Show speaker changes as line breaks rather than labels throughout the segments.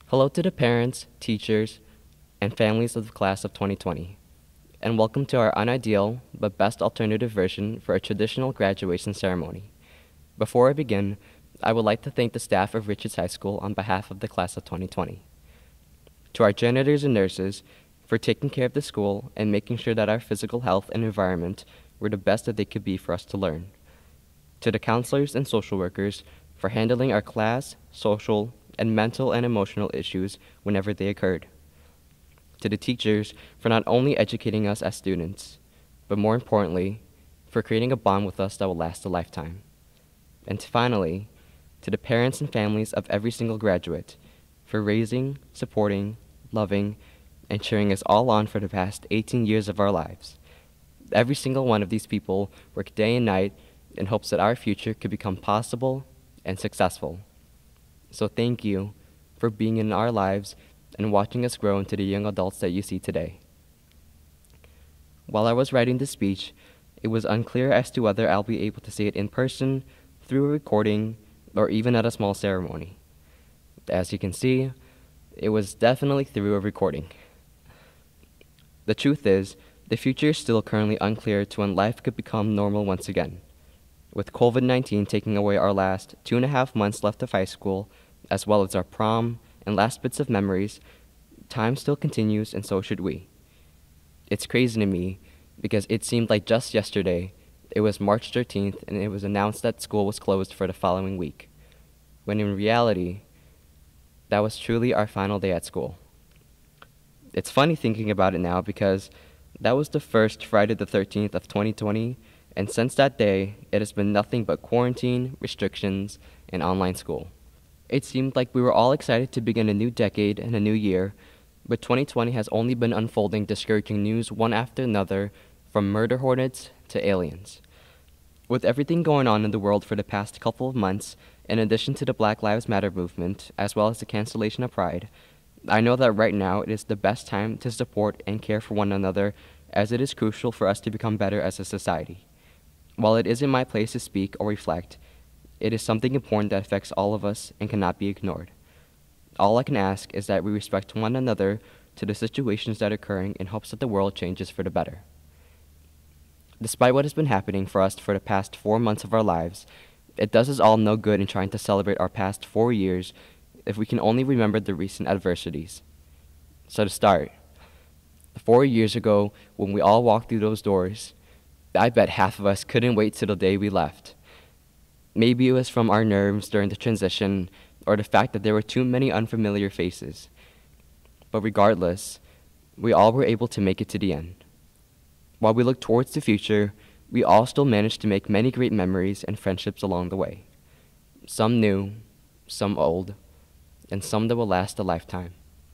Hello to the parents, teachers, and families of the class of 2020, and welcome to our unideal but best alternative version for a traditional graduation ceremony. Before I begin, I would like to thank the staff of Richards High School on behalf of the class of 2020. To our janitors and nurses for taking care of the school and making sure that our physical health and environment were the best that they could be for us to learn. To the counselors and social workers for handling our class, social, and mental and emotional issues whenever they occurred. To the teachers for not only educating us as students, but more importantly, for creating a bond with us that will last a lifetime. And finally, to the parents and families of every single graduate for raising, supporting, loving, and cheering us all on for the past 18 years of our lives. Every single one of these people work day and night in hopes that our future could become possible and successful. So thank you for being in our lives and watching us grow into the young adults that you see today. While I was writing this speech, it was unclear as to whether I'll be able to say it in person, through a recording, or even at a small ceremony. As you can see, it was definitely through a recording. The truth is, the future is still currently unclear to when life could become normal once again. With COVID-19 taking away our last 2.5 months left of high school, as well as our prom and last bits of memories, time still continues and so should we. It's crazy to me because it seemed like just yesterday, it was March 13th and it was announced that school was closed for the following week, when in reality, that was truly our final day at school. It's funny thinking about it now because that was the first Friday the 13th of 2020, and since that day, it has been nothing but quarantine, restrictions, and online school. It seemed like we were all excited to begin a new decade and a new year, but 2020 has only been unfolding discouraging news one after another, from murder hornets to aliens. With everything going on in the world for the past couple of months, in addition to the Black Lives Matter movement, as well as the cancellation of Pride, I know that right now it is the best time to support and care for one another, as it is crucial for us to become better as a society. While it isn't my place to speak or reflect, it is something important that affects all of us and cannot be ignored. All I can ask is that we respect one another to the situations that are occurring in hopes that the world changes for the better. Despite what has been happening for us for the past 4 months of our lives, it does us all no good in trying to celebrate our past 4 years if we can only remember the recent adversities. So to start, 4 years ago, when we all walked through those doors, I bet half of us couldn't wait till the day we left. Maybe it was from our nerves during the transition or the fact that there were too many unfamiliar faces. But regardless, we all were able to make it to the end. While we look towards the future, we all still managed to make many great memories and friendships along the way. Some new, some old, and some that will last a lifetime.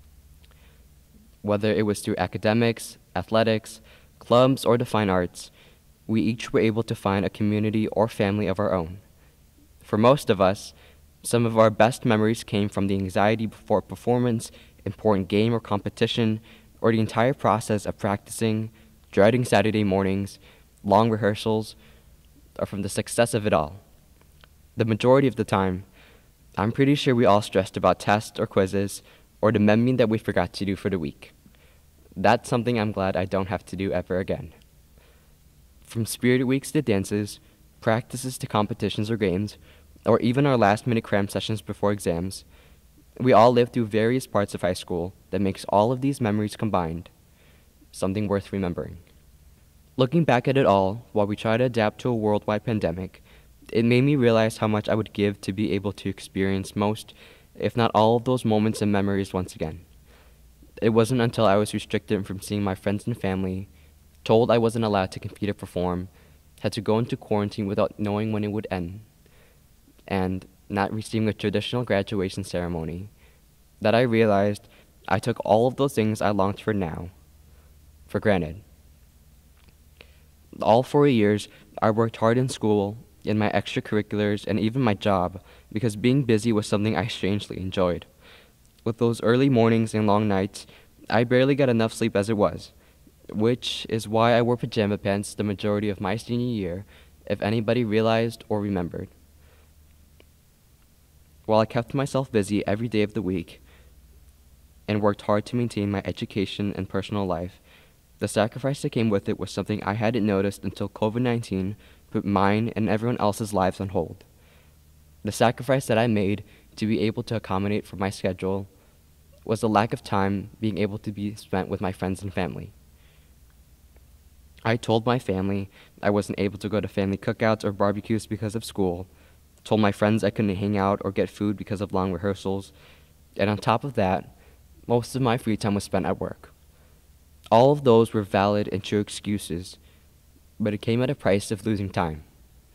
Whether it was through academics, athletics, clubs, or the fine arts, we each were able to find a community or family of our own. For most of us, some of our best memories came from the anxiety before performance, important game or competition, or the entire process of practicing, dreading Saturday mornings, long rehearsals, or from the success of it all. The majority of the time, I'm pretty sure we all stressed about tests or quizzes, or the memoing that we forgot to do for the week. That's something I'm glad I don't have to do ever again. From spirit weeks to dances, practices to competitions or games, or even our last-minute cram sessions before exams, we all lived through various parts of high school that makes all of these memories combined something worth remembering. Looking back at it all, while we try to adapt to a worldwide pandemic, it made me realize how much I would give to be able to experience most, if not all, of those moments and memories once again. It wasn't until I was restricted from seeing my friends and family, told I wasn't allowed to compete or perform, had to go into quarantine without knowing when it would end, and not receiving a traditional graduation ceremony, that I realized I took all of those things I longed for now for granted. All 4 years, I worked hard in school, in my extracurriculars, and even my job, because being busy was something I strangely enjoyed. With those early mornings and long nights, I barely got enough sleep as it was, which is why I wore pajama pants the majority of my senior year, if anybody realized or remembered. While I kept myself busy every day of the week, and worked hard to maintain my education and personal life, the sacrifice that came with it was something I hadn't noticed until COVID-19 put mine and everyone else's lives on hold. The sacrifice that I made to be able to accommodate for my schedule was the lack of time being able to be spent with my friends and family. I told my family I wasn't able to go to family cookouts or barbecues because of school, told my friends I couldn't hang out or get food because of long rehearsals, and on top of that, most of my free time was spent at work. All of those were valid and true excuses, but it came at a price of losing time.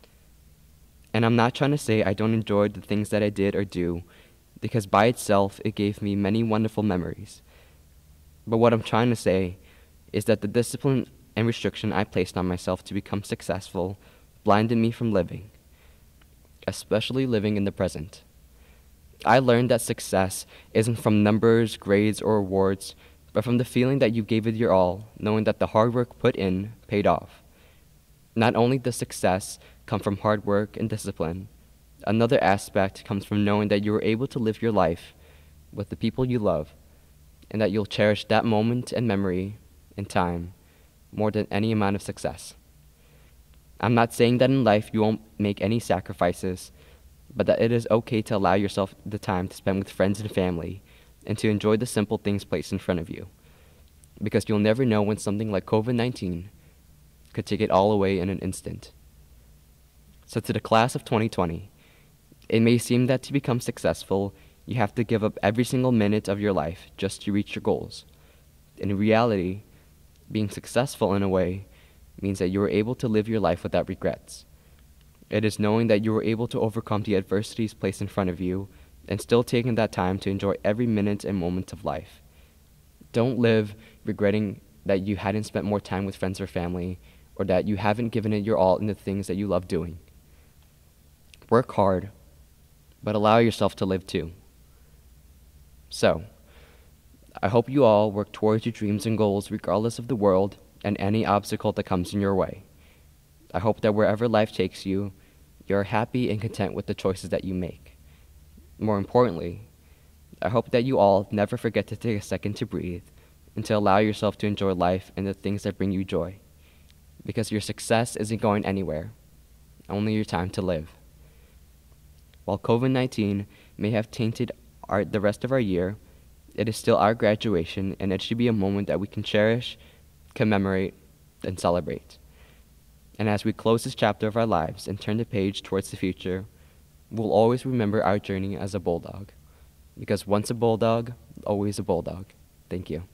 And I'm not trying to say I don't enjoy the things that I did or do, because by itself it gave me many wonderful memories. But what I'm trying to say is that the discipline and restriction I placed on myself to become successful blinded me from living, especially living in the present. I learned that success isn't from numbers, grades, or awards, but from the feeling that you gave it your all, knowing that the hard work put in paid off. Not only does success come from hard work and discipline, another aspect comes from knowing that you were able to live your life with the people you love, and that you'll cherish that moment and memory and time more than any amount of success. I'm not saying that in life you won't make any sacrifices, but that it is okay to allow yourself the time to spend with friends and family and to enjoy the simple things placed in front of you. Because you'll never know when something like COVID-19 could take it all away in an instant. So to the class of 2020, it may seem that to become successful, you have to give up every single minute of your life just to reach your goals. In reality, being successful in a way means that you are able to live your life without regrets. It is knowing that you were able to overcome the adversities placed in front of you and still taking that time to enjoy every minute and moment of life. Don't live regretting that you hadn't spent more time with friends or family, or that you haven't given it your all in the things that you love doing. Work hard, but allow yourself to live too. So, I hope you all work towards your dreams and goals regardless of the world and any obstacle that comes in your way. I hope that wherever life takes you, you're happy and content with the choices that you make. More importantly, I hope that you all never forget to take a second to breathe and to allow yourself to enjoy life and the things that bring you joy. Because your success isn't going anywhere, only your time to live. While COVID-19 may have tainted the rest of our year, it is still our graduation, and it should be a moment that we can cherish, commemorate, and celebrate. And as we close this chapter of our lives and turn the page towards the future, we'll always remember our journey as a bulldog. Because once a bulldog, always a bulldog. Thank you.